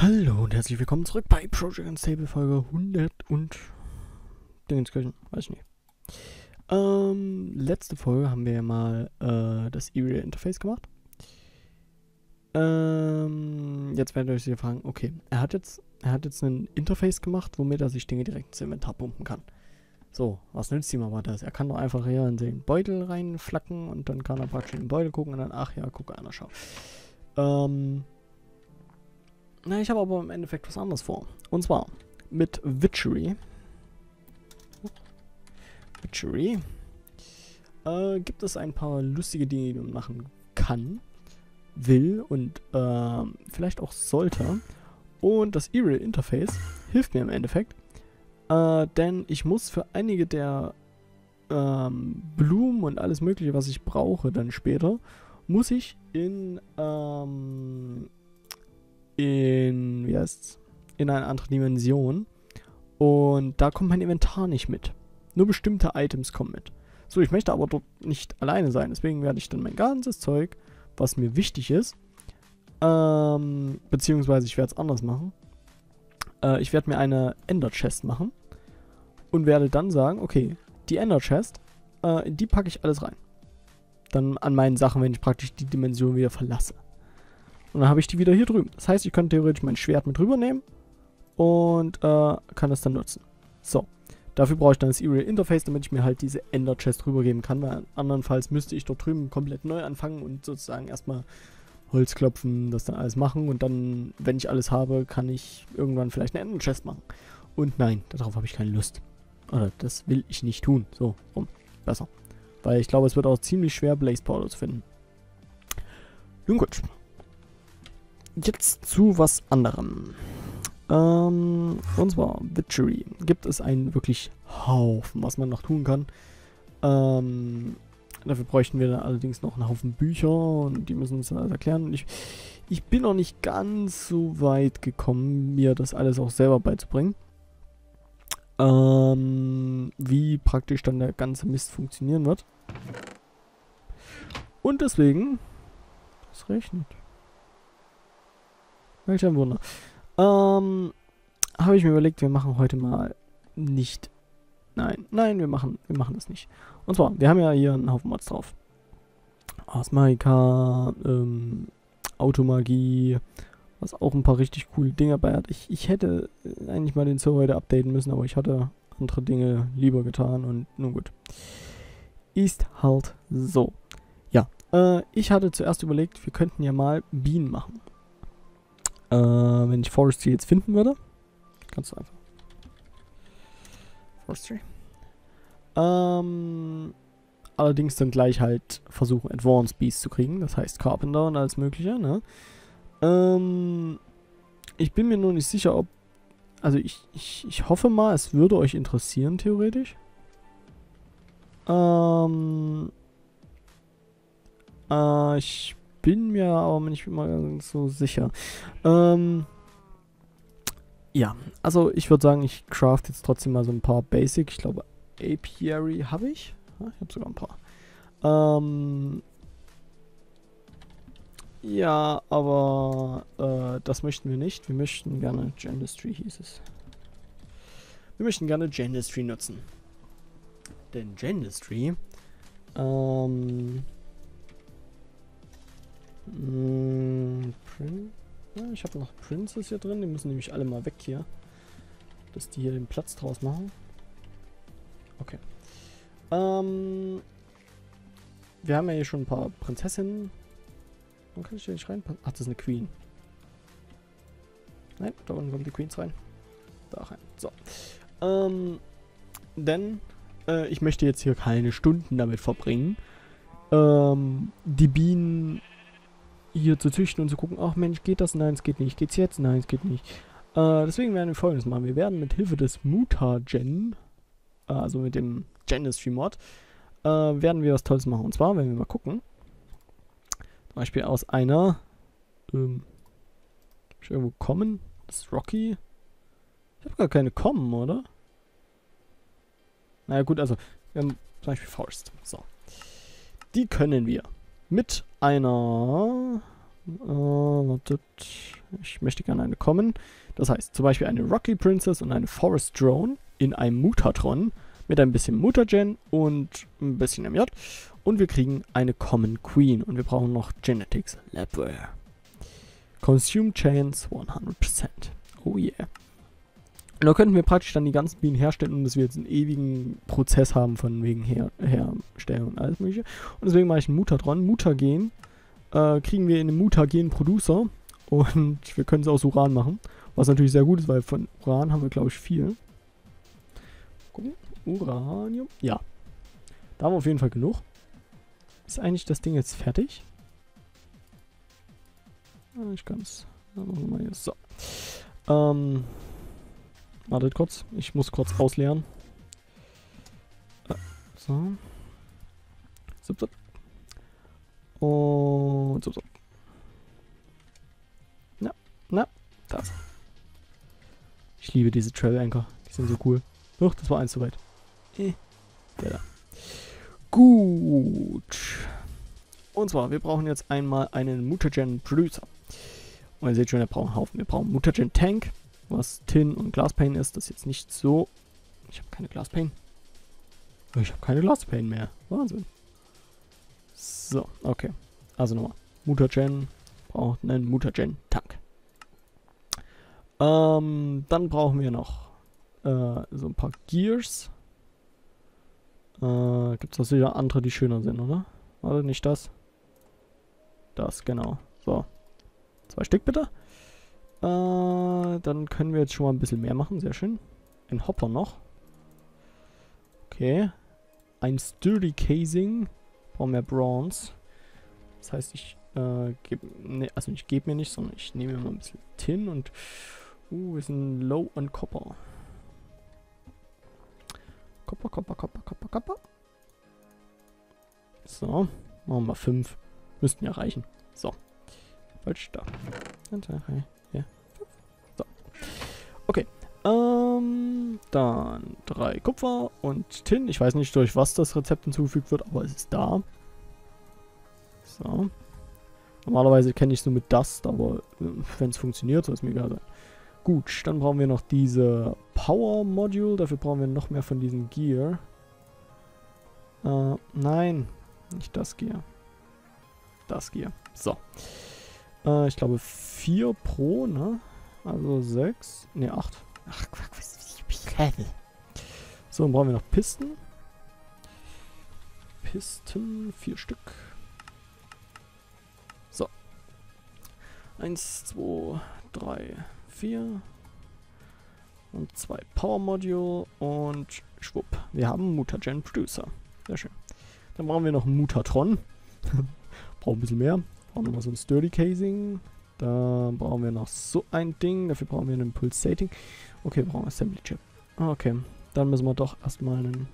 Hallo und herzlich willkommen zurück bei Project Unstable Folge 100 und Dingenskirchen, weiß ich nicht. Letzte Folge haben wir ja mal das Area Interface gemacht. Jetzt werdet ihr euch sicher fragen, okay, er hat jetzt ein Interface gemacht, womit er sich Dinge direkt ins Inventar pumpen kann. So, was nützt ihm aber das? Er kann doch einfach hier in den Beutel reinflacken und dann kann er praktisch in den Beutel gucken und dann, ach ja, guck einer, schau. Na, ich habe aber im Endeffekt was anderes vor. Und zwar mit Witchery. Gibt es ein paar lustige Dinge, die man machen kann, will und vielleicht auch sollte. Und das Area Interface hilft mir im Endeffekt. Denn ich muss für einige der Blumen und alles mögliche, was ich brauche dann später, muss ich in wie heißt's? In eine andere Dimension. Und da kommt mein Inventar nicht mit. Nur bestimmte Items kommen mit. So, ich möchte aber dort nicht alleine sein. Deswegen werde ich dann mein ganzes Zeug, was mir wichtig ist, beziehungsweise ich werde es anders machen. Ich werde mir eine Ender Chest machen und werde dann sagen, okay, die Ender Chest, in die packe ich alles rein. Dann an meinen Sachen, wenn ich praktisch die Dimension wieder verlasse. Und dann habe ich die wieder hier drüben. Das heißt, ich könnte theoretisch mein Schwert mit rübernehmen und kann das dann nutzen. So. Dafür brauche ich dann das Area Interface, damit ich mir halt diese Ender Chest rübergeben kann, weil andernfalls müsste ich dort drüben komplett neu anfangen und sozusagen erstmal Holz klopfen, das dann alles machen und dann, wenn ich alles habe, kann ich irgendwann vielleicht eine Ender Chest machen. Und nein, darauf habe ich keine Lust. Oder das will ich nicht tun. So, rum. Besser. Weil ich glaube, es wird auch ziemlich schwer, Blaze Powder zu finden. Nun gut. Jetzt zu was anderem. Und zwar Witchery. Gibt es einen wirklich Haufen, was man noch tun kann. Dafür bräuchten wir dann allerdings noch einen Haufen Bücher und die müssen uns dann alles erklären. Ich bin noch nicht ganz so weit gekommen, mir das alles auch selber beizubringen. Wie praktisch dann der ganze Mist funktionieren wird. Und deswegen... Es regnet. Welch ein Wunder. Habe ich mir überlegt, wir machen heute mal nicht... Nein, wir machen das nicht. Und zwar, wir haben ja hier einen Haufen Mods drauf. Asmarika, Automagie, was auch ein paar richtig coole Dinge dabei hat. Ich hätte eigentlich mal den Server heute updaten müssen, aber ich hatte andere Dinge lieber getan und nun gut. Ist halt so. Ja, ich hatte zuerst überlegt, wir könnten ja mal Bienen machen. Wenn ich Forestry jetzt finden würde, kannst du einfach. Forestry. Allerdings dann gleich halt versuchen, Advanced Beasts zu kriegen. Das heißt Carpenter und alles mögliche, ne? Ich bin mir nur nicht sicher, ob... Also ich hoffe mal, es würde euch interessieren, theoretisch. Ich bin mir aber nicht immer so sicher. Ja, also ich würde sagen, ich craft jetzt trotzdem mal so ein paar Basic. Ich glaube, Apiary habe ich. Ja, ich habe sogar ein paar. Ja, aber das möchten wir nicht. Wir möchten gerne Gendustry hieß es. Wir möchten gerne Gendustry nutzen. Denn Gendustry, ja, ich habe noch Princess hier drin. Die müssen nämlich alle mal weg hier. Dass die hier den Platz draus machen. Okay. Wir haben ja hier schon ein paar Prinzessinnen. Wo kann ich hier nicht reinpassen? Ach, das ist eine Queen. Nein, da unten kommen die Queens rein. Da rein. So. Denn ich möchte jetzt hier keine Stunden damit verbringen, die Bienen hier zu züchten und zu gucken, ach Mensch, geht das? Nein, es geht nicht. Geht's jetzt? Nein, es geht nicht. Deswegen werden wir Folgendes machen. Wir werden mit Hilfe des Mutagen, also mit dem Gendustry Mod, werden wir was Tolles machen. Und zwar, wenn wir mal gucken, zum Beispiel aus einer, ich irgendwo kommen? Das ist Rocky. Ich habe gar keine kommen, oder? Naja gut, also, wir haben zum Beispiel Forest. So. Die können wir mit einer Wartet. Ich möchte gerne eine kommen. Das heißt, zum Beispiel eine Rocky Princess und eine Forest Drone in einem Mutatron mit ein bisschen Mutagen und ein bisschen MJ. Und wir kriegen eine Common Queen. Und wir brauchen noch Genetics Labware. Consume Chance 100%. Oh yeah. Und da könnten wir praktisch dann die ganzen Bienen herstellen, und dass wir jetzt einen ewigen Prozess haben von wegen Herstellung und alles mögliche. Und deswegen mache ich einen Mutatron. Mutagen kriegen wir in einem Mutagen-Producer. Und wir können es aus Uran machen. Was natürlich sehr gut ist, weil von Uran haben wir, glaube ich, viel. Gucken. Uranium. Ja. Da haben wir auf jeden Fall genug. Ist eigentlich das Ding jetzt fertig? Ich kann es. So. Wartet kurz. Ich muss kurz ausleeren. So. Zup, zup. Und zup, zup. Na, das. Ich liebe diese Travel Anchor. Die sind so cool. Doch, das war eins zu weit. Der da. Gut. Und zwar, wir brauchen jetzt einmal einen Mutagen Producer. Und ihr seht schon, wir brauchen einen Haufen. Wir brauchen Mutagen Tank, was Tin und Glaspane ist. Das ist jetzt nicht so. Ich habe keine Glaspane. Ich habe keine Glaspane mehr. Wahnsinn. So, okay. Also nochmal. Mutagen braucht einen Mutagen Tank. Dann brauchen wir noch so ein paar Gears. Gibt es auch sicher andere, die schöner sind, oder? Warte, nicht das. Das, genau. So. 2 Stück bitte. Dann können wir jetzt schon mal ein bisschen mehr machen. Sehr schön. Ein Hopper noch. Okay. Ein Sturdy Casing. Brauchen wir Bronze. Das heißt, ich gebe... Ne, also ich gebe mir nicht, sondern ich nehme mir mal ein bisschen Tin und... wir sind low on Copper. Copper. So. Machen wir mal 5. Müssten ja reichen. So. Falsch da. 1, 2, 3, 4, 5. So. Okay. Dann 3 Kupfer und Tin. Ich weiß nicht, durch was das Rezept hinzugefügt wird, aber es ist da. So. Normalerweise kenne ich es nur mit Dust, aber wenn es funktioniert, soll es mir egal sein. Gut, dann brauchen wir noch diese Power Module. Dafür brauchen wir noch mehr von diesem Gear. Nein, nicht das Gear. Das Gear. So. Ich glaube 4 pro, ne? Also 6. Ne, 8. Ach, so, dann brauchen wir noch Pisten. Pisten, 4 Stück. So. 1, 2, 3, 4. Und 2 Power Module und schwupp. Wir haben einen Mutagen Producer. Sehr schön. Dann brauchen wir noch einen Mutatron. Brauchen ein bisschen mehr. Brauchen nochmal so ein Sturdy Casing. Dann brauchen wir noch so ein Ding. Dafür brauchen wir einen Pulsating. Okay, wir brauchen Assembly Chip. Okay. Dann müssen wir doch erstmal einen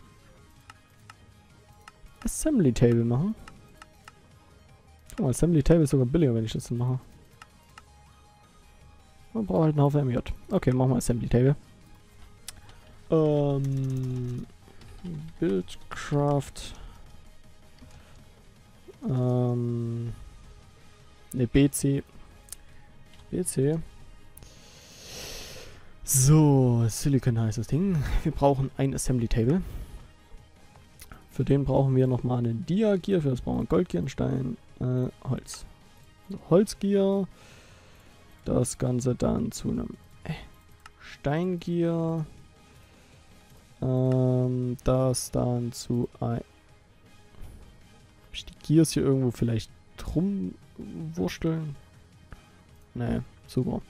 Assembly Table machen. Guck mal, Assembly Table ist sogar billiger, wenn ich das dann mache. Man braucht halt einen Haufen MJ. Okay, machen wir Assembly Table. Buildcraft. Ne, BC. So, Silicon heißt das Ding. Wir brauchen ein Assembly Table. Für den brauchen wir nochmal einen Dia-Gear. Für das brauchen wir Goldgear, Stein, Holz. Also Holzgear. Das Ganze dann zu einem Steingear. Das dann zu ein... Hab ich die Gears hier irgendwo vielleicht rumwursteln? Nee, super.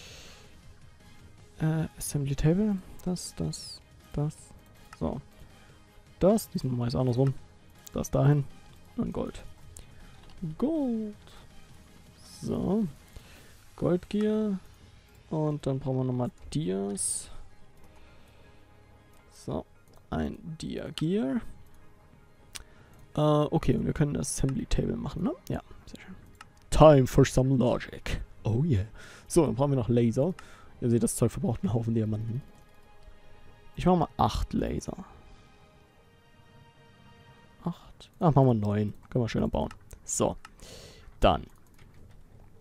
Assembly Table. Das. So. Das. Diesmal mal ist andersrum. Das dahin. Und Gold. So. Goldgear. Und dann brauchen wir nochmal Dias. So. Ein Dia-Gear. Okay, und wir können das Assembly Table machen, ne? Ja, sehr schön. Time for some logic. Oh yeah. So, dann brauchen wir noch Laser. Ihr seht, das Zeug verbraucht einen Haufen Diamanten. Ich mache mal 8 Laser. 8? Ach, machen wir 9. Können wir schöner bauen. So. Dann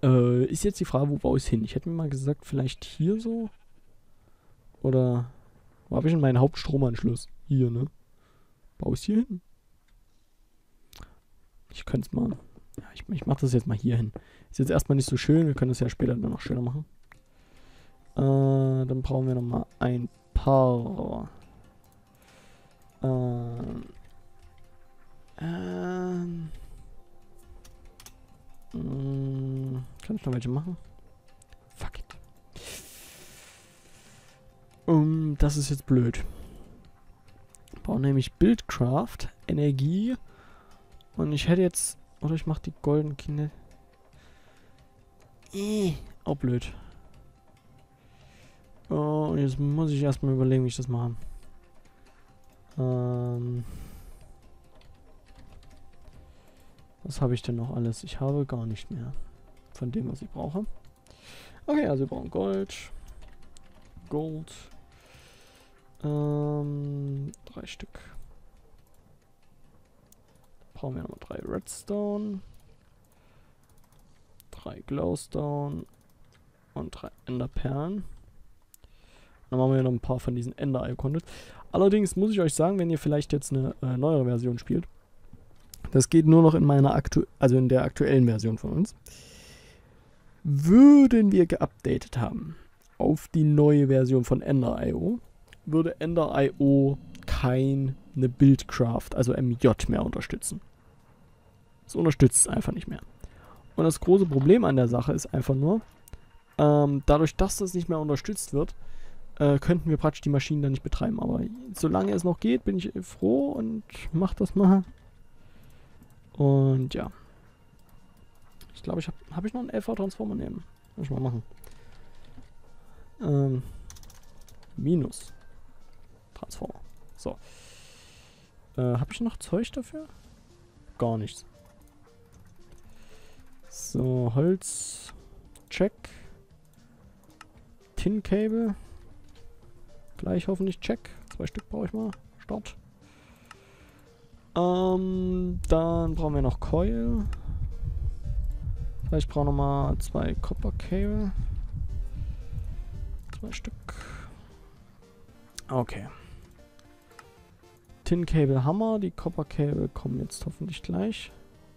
Ist jetzt die Frage, wo baue ich es hin? Ich hätte mir mal gesagt, vielleicht hier so. Oder wo habe ich denn meinen Hauptstromanschluss? Hier, ne? Baue ich es hier hin? Ich könnte es mal. Ja, ich mache das jetzt mal hier hin. Ist jetzt erstmal nicht so schön. Wir können das ja später dann noch schöner machen. Dann brauchen wir nochmal ein paar. Kann ich noch welche machen? Fuck it. Das ist jetzt blöd. Wir brauchen nämlich Buildcraft, Energie. Und ich hätte jetzt. Oder ich mache die Golden Kinder. Auch blöd. Oh, jetzt muss ich erstmal überlegen, wie ich das mache. Was habe ich denn noch alles? Ich habe gar nicht mehr von dem, was ich brauche. Okay, also wir brauchen Gold. Gold. 3 Stück. Brauchen wir nochmal 3 Redstone. 3 Glowstone. Und 3 Enderperlen. Dann machen wir noch ein paar von diesen Ender-Eye-Content. Allerdings muss ich euch sagen, wenn ihr vielleicht jetzt eine neuere Version spielt, das geht nur noch in meiner in der aktuellen Version von uns. Würden wir geupdatet haben auf die neue Version von Ender.io, würde Ender.io keine Buildcraft, also MJ mehr unterstützen. Es unterstützt es einfach nicht mehr. Und das große Problem an der Sache ist einfach nur, dadurch, dass das nicht mehr unterstützt wird, könnten wir praktisch die Maschinen dann nicht betreiben. Aber solange es noch geht, bin ich froh und mach das mal. Und ja. Ich glaube, hab ich noch einen LV-Transformer nehmen. Muss ich mal machen. Minus. Transformer. So. Habe ich noch Zeug dafür? Gar nichts. So, Holz. Check. Tin Cable. Gleich hoffentlich check. 2 Stück brauche ich mal. Start. Dann brauchen wir noch Coil. Ich brauche nochmal 2 Copper Cable. 2 Stück. Okay. Tin Cable Hammer. Die Copper Cable kommen jetzt hoffentlich gleich.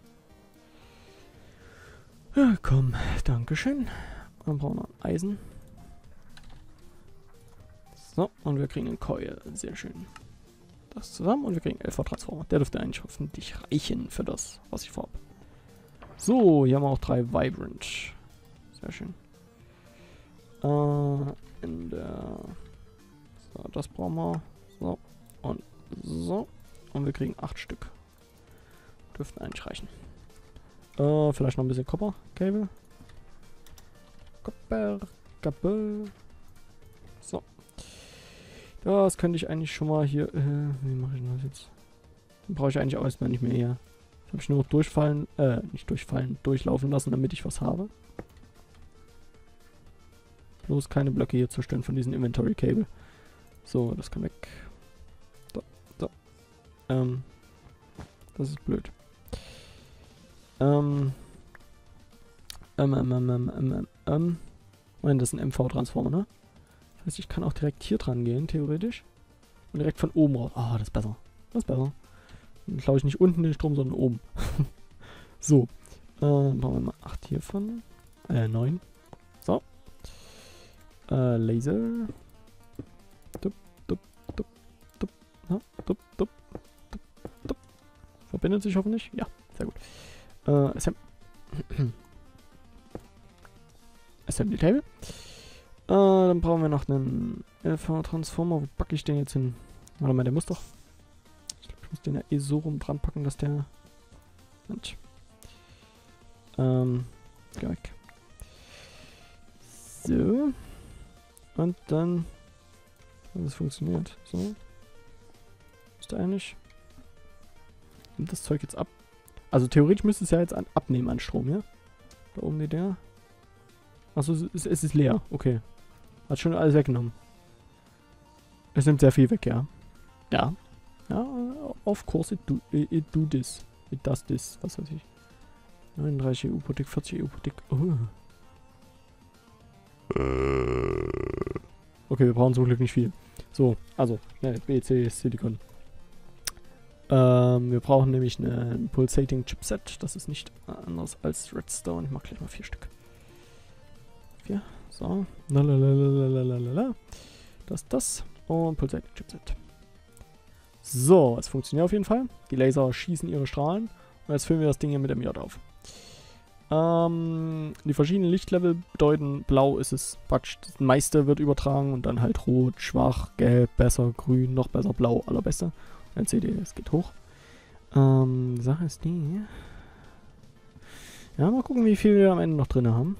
Ja, komm. Dankeschön. Dann brauchen wir noch Eisen. So, und wir kriegen einen Coil. Sehr schön. Das zusammen und wir kriegen einen LV-Transformer. Der dürfte eigentlich hoffentlich reichen für das, was ich vorhabe. So, hier haben wir auch 3 Vibrant. Sehr schön. So, das brauchen wir. So, und so. Und wir kriegen 8 Stück. Dürften eigentlich reichen. Vielleicht noch ein bisschen Copper Cable. Copper Cable. So. Das könnte ich eigentlich schon mal hier. Wie mache ich denn das jetzt? Den brauche ich eigentlich auch erstmal nicht mehr hier. Das habe ich nur durchlaufen lassen, damit ich was habe. Bloß keine Blöcke hier zerstören von diesem Inventory Cable. So, das kann weg. So, so. Das ist blöd. Moment, das ist ein MV-Transformer, ne? Das heißt, ich kann auch direkt hier dran gehen, theoretisch. Und direkt von oben raus. Ah, das ist besser. Das ist besser. Dann klaue ich nicht unten den Strom, sondern oben. So. Brauchen wir mal 8 hiervon. 9. So. Laser. Dup, dup, dup, dup. Na, dup, dup, dup, dup. Verbindet sich hoffentlich? Ja, sehr gut. Assembly Table. Dann brauchen wir noch einen LV-Transformer. Wo packe ich den jetzt hin? Warte mal, der muss doch. Ich glaube, ich muss den ja eh so rum dran packen, dass der. Mensch. Geh weg. So. Und dann. Das funktioniert. So. Ist der eigentlich. Nimmt das Zeug jetzt ab? Also theoretisch müsste es ja jetzt abnehmen an Strom, ja? Da oben die der. Achso, es ist leer. Okay. Hat schon alles weggenommen. Es nimmt sehr viel weg, ja. Ja. Ja, of course it do this. It does this. Was weiß ich. 39 EU pro Tick, 40 EU pro Tick. Oh. Okay, wir brauchen zum Glück nicht viel. So, also, schnell, BC Silicon. Wir brauchen nämlich ein Pulsating Chipset. Das ist nicht anders als Redstone. Ich mach gleich mal 4 Stück. 4. So. Lalalala. Das. Und Pulsating Chipset. So, es funktioniert auf jeden Fall. Die Laser schießen ihre Strahlen. Und jetzt füllen wir das Ding hier mit MJ auf. Die verschiedenen Lichtlevel bedeuten, blau ist es praktisch, das meiste wird übertragen und dann halt rot, schwach, gelb, besser, grün, noch besser, blau, allerbeste. Und dann seht ihr, es geht hoch. Die Sache ist die. Ja, mal gucken, wie viel wir am Ende noch drin haben.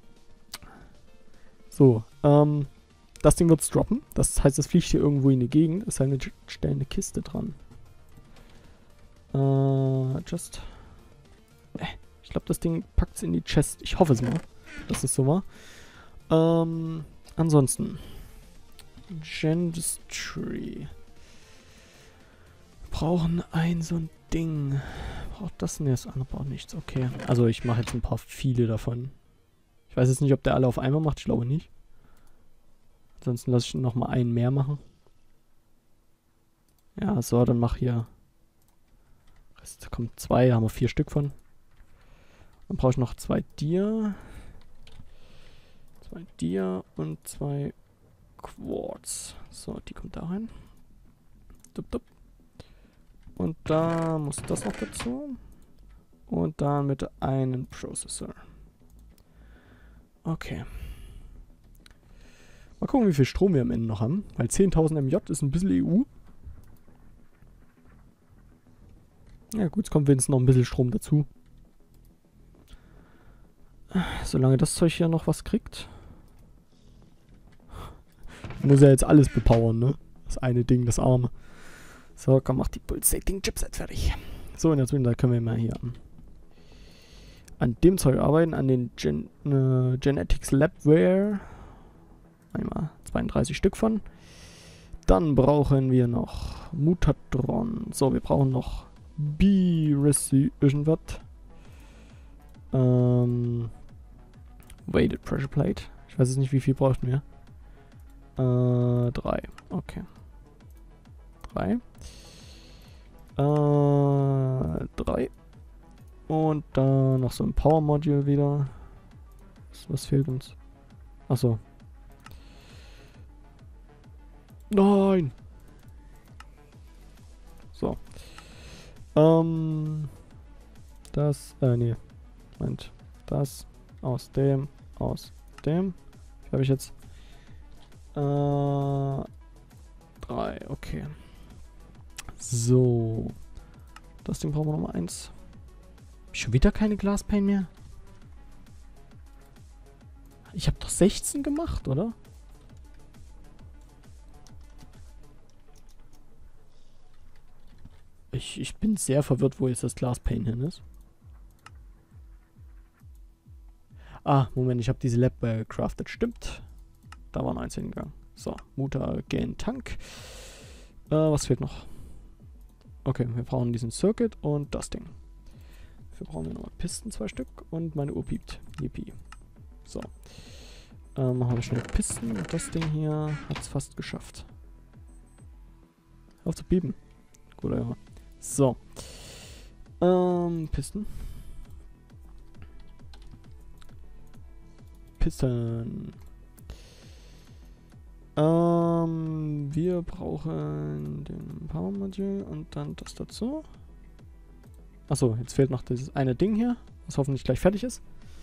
So, das Ding wird droppen. Das heißt, es fliegt hier irgendwo in die Gegend. Es sei denn, wir stellen eine Kiste dran. Ich glaube, das Ding packt es in die Chest. Ich hoffe es mal, dass es so war. Ansonsten. Gendustry. Wir brauchen so ein Ding. Braucht das? Ne, das andere braucht nichts. Okay. Also ich mache jetzt ein paar viele davon. Ich weiß jetzt nicht, ob der alle auf einmal macht. Ich glaube nicht. Ansonsten lasse ich nochmal einen mehr machen. Ja, so, dann mach hier. Da kommen 2, haben wir 4 Stück von. Dann brauche ich noch 2 Dia. 2 Dia und 2 Quartz. So, die kommt da rein. Und da muss das noch dazu. Und dann mit einem Prozessor. Okay. Mal gucken, wie viel Strom wir am Ende noch haben. Weil 10.000 MJ ist ein bisschen EU. Ja gut, es kommt wenigstens noch ein bisschen Strom dazu. Solange das Zeug hier noch was kriegt. Muss ja jetzt alles bepowern, ne? Das eine Ding, das arme. So, komm, mach die Pulsating Chipset fertig. So, in der Zwischenzeit können wir mal hier an dem Zeug arbeiten, an den Genetics Labware. Einmal 32 Stück von. Dann brauchen wir noch Mutatron. So, wir brauchen noch irgendwas. Weighted Pressure Plate. Ich weiß jetzt nicht, wie viel brauchten wir. 3. Okay. 3. 3. Und dann noch so ein Power Module wieder. Was fehlt uns? Achso. Nein! So. Das, nee. Moment. Das aus dem. Wie habe ich jetzt? 3, okay. So. Das Ding brauchen wir nochmal 1. Schon wieder keine Glaspane mehr? Ich habe doch 16 gemacht, oder? Ich bin sehr verwirrt, wo jetzt das Glaspane hin ist. Ah, Moment, ich habe diese Lab gecraftet. Stimmt. Da war noch eins hingegangen. So, Mutagen Tank. Was fehlt noch? Okay, wir brauchen diesen Circuit und das Ding. Dafür brauchen wir nochmal Pisten, 2 Stück. Und meine Uhr piept. Yippie. So. Machen wir schnell Pisten. Und das Ding hier hat es fast geschafft. Auf zu piepen. Gut, ja. So. Pisten. Pisten. Wir brauchen den Power Module und dann das dazu. Achso, jetzt fehlt noch dieses eine Ding hier, was hoffentlich gleich fertig ist.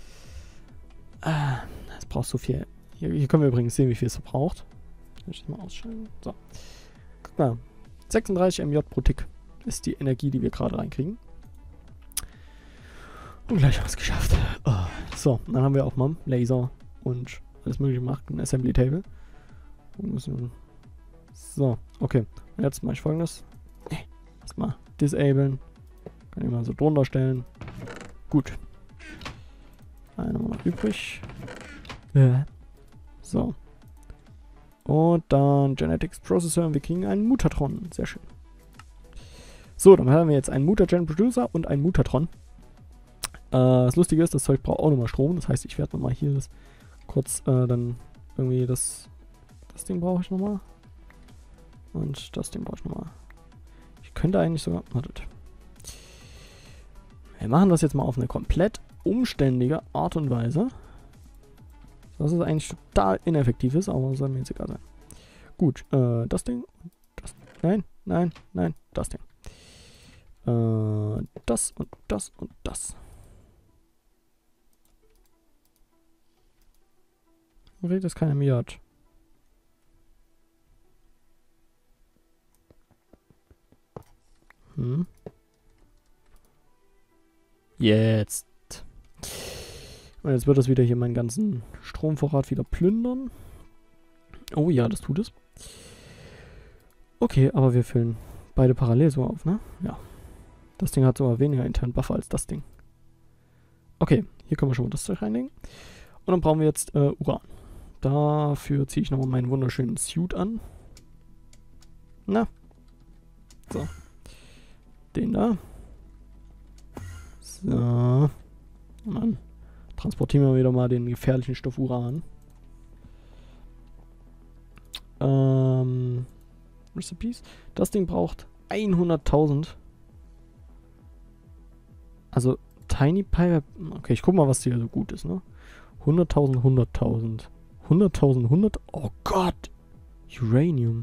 Es braucht so viel. Hier können wir übrigens sehen, wie viel es verbraucht. Kann ich das mal ausschalten? So. Guck mal. 36 MJ pro Tick ist die Energie, die wir gerade reinkriegen. Und gleich haben wir es geschafft. Oh. So, dann haben wir auch mal Laser und alles mögliche gemacht. Ein Assembly Table. So, okay. Und jetzt mache ich folgendes. Erstmal disablen. Kann ich mal so drunter stellen. Gut. Eine noch übrig. So. Und dann Genetics Processor und wir kriegen einen Mutatron. Sehr schön. So, dann haben wir jetzt einen Mutagen Producer und einen Mutatron. Das Lustige ist, das Zeug braucht auch nochmal Strom. Das heißt, ich werde nochmal hier das kurz dann irgendwie das Ding brauche ich nochmal. Und das Ding brauche ich nochmal. Ich könnte eigentlich sogar... Wartet. Wir machen das jetzt mal auf eine komplett umständliche Art und Weise. Dass es eigentlich total ineffektiv ist, aber soll mir jetzt egal sein. Gut, das Ding. Das, nein, nein, nein, das Ding. Das und das und das. Redet es keiner Miat. Jetzt. Und jetzt wird das wieder hier meinen ganzen Stromvorrat wieder plündern. Oh ja, das tut es. Okay, aber wir füllen beide parallel so auf, ne? Ja. Das Ding hat sogar weniger internen Buffer als das Ding. Okay, hier können wir schon mal das Zeug reinlegen. Und dann brauchen wir jetzt Uran. Dafür ziehe ich nochmal meinen wunderschönen Suit an. Na. So. Den da. So. Und dann transportieren wir wieder mal den gefährlichen Stoff Uran. Recipes. Das Ding braucht 100.000. Also Tiny Pipe. Okay, ich guck mal, was hier so gut ist, ne? 100.000, 100.000. 100.000, 100. Oh Gott! Uranium.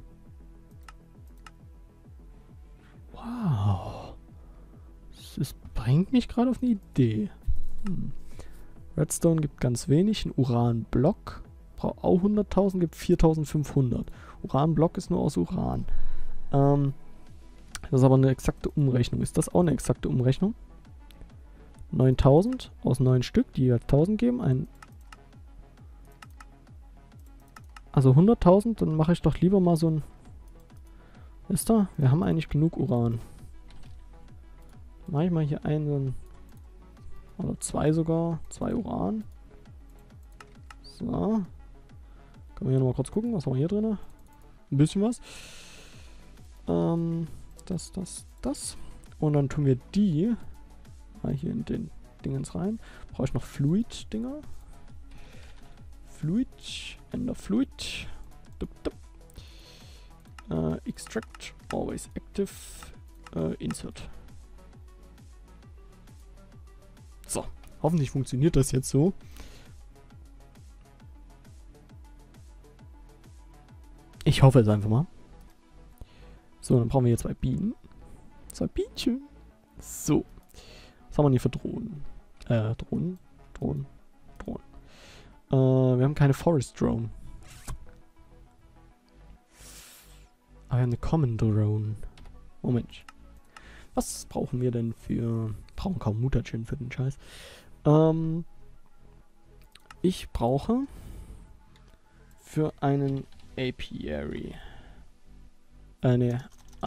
Wow. Das bringt mich gerade auf eine Idee. Redstone gibt ganz wenig. Ein Uranblock braucht auch 100.000, gibt 4.500. Uranblock ist nur aus Uran. Das ist aber eine exakte Umrechnung. Ist das auch eine exakte Umrechnung? 9.000 aus 9 Stück, die 1.000 geben. Also 100.000, dann mache ich doch lieber mal so ein... Ist da? Wir haben eigentlich genug Uran. Mache ich mal hier so ein... Oder 2 sogar. 2 Uran. So. Können wir hier nochmal kurz gucken, was haben wir hier drin? Ein bisschen was. Das. Und dann tun wir die mal hier in den Dingens rein. Brauche ich noch Fluid-Dinger. Fluid. Ender Fluid. Extract. Always active. Insert. So. Hoffentlich funktioniert das jetzt so. Ich hoffe es einfach mal. So, dann brauchen wir hier 2 Bienen. 2 Bienchen. So. Was haben wir hier für Drohnen? Drohnen. Wir haben keine Forest Drone. Aber wir haben eine Common Drone. Moment. Was brauchen wir denn für... Brauchen kaum Mutterchen für den Scheiß. Ich brauche für einen Apiary eine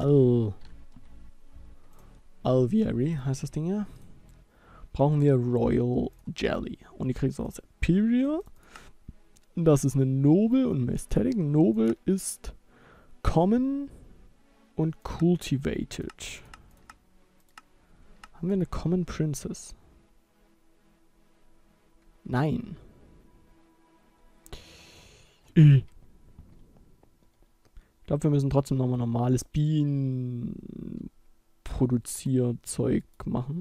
Alveary heißt das Ding ja. Brauchen wir Royal Jelly. Und die kriegst du aus Imperial. Das ist eine Noble und eine Aesthetic. Noble ist Common und Cultivated. Haben wir eine Common Princess? Nein. Ich glaube, wir müssen trotzdem nochmal normales Bienenproduzierzeug machen.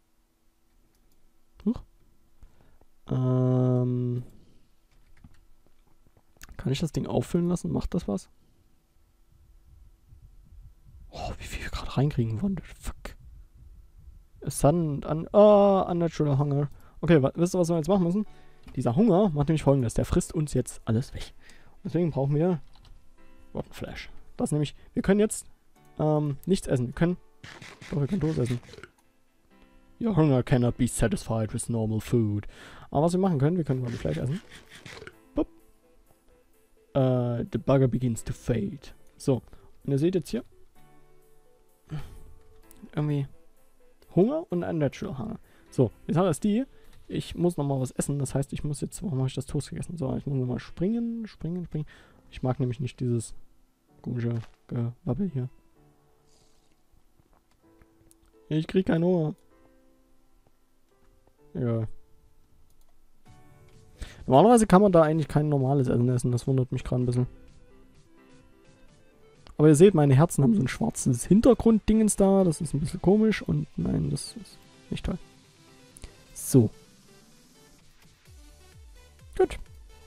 Kann ich das Ding auffüllen lassen? Macht das was? Oh, wie viel wir gerade reinkriegen wollen. Fuck. Unnatural Hunger. Okay, wisst ihr, was wir jetzt machen müssen? Dieser Hunger macht nämlich folgendes. Der frisst uns jetzt alles weg. Deswegen brauchen wir Rotten Flash. Das nämlich, wir können jetzt nichts essen. Wir können Toast essen. Your hunger cannot be satisfied with normal food. Aber was wir machen können, wir können Rotten Flash essen. Bup. The bugger begins to fade. So, und ihr seht jetzt hier irgendwie Hunger und ein Natural Hunger. So, jetzt haben wir das die. Ich muss nochmal was essen. Das heißt, ich muss jetzt... Warum habe ich das Toast gegessen? So, ich muss nochmal springen. Ich mag nämlich nicht dieses komische Gewabbel hier. Ich krieg keinen Hunger. Ja. Normalerweise kann man da eigentlich kein normales Essen essen. Das wundert mich gerade ein bisschen. Aber ihr seht, meine Herzen haben so ein schwarzes Hintergrunddingens da. Das ist ein bisschen komisch. Und nein, das ist nicht toll. So. Gut.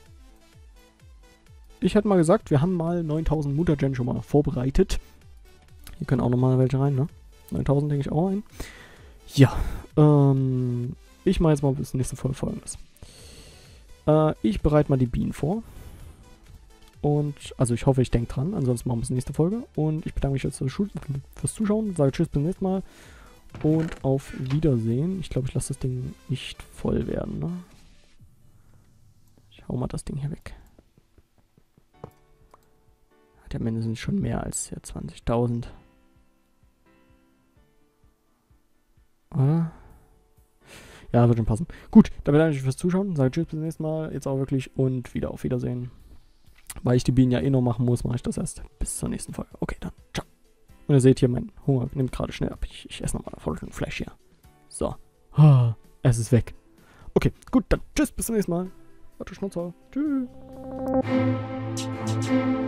Ich hätte mal gesagt, wir haben mal 9000 Mutagen schon mal vorbereitet. Hier können auch nochmal welche rein, ne? 9000 denke ich auch rein. Ja. Ich mache jetzt mal bis nächste Folge Folgendes. Ich bereite mal die Bienen vor. Und, also ich hoffe, ich denke dran. Ansonsten machen wir es nächste Folge. Und ich bedanke mich jetzt fürs Zuschauen. Sage tschüss, bis zum nächsten Mal. Und auf Wiedersehen. Ich glaube, ich lasse das Ding nicht voll werden, ne? Ich hau mal das Ding hier weg. Hat ja mindestens schon mehr als ja 20.000. Oder? Ja, wird schon passen. Gut, dann bedanke ich mich fürs Zuschauen. Sage tschüss, bis zum nächsten Mal. Jetzt auch wirklich. Und wieder auf Wiedersehen. Weil ich die Bienen ja eh noch machen muss, mache ich das erst bis zur nächsten Folge. Okay, dann. Ciao. Und ihr seht hier, mein Hunger nimmt gerade schnell ab. Ich esse nochmal voll ein Fleisch hier. So. Es ist weg. Okay, gut, dann tschüss, bis zum nächsten Mal. Warte, Schnauzer. Tschüss.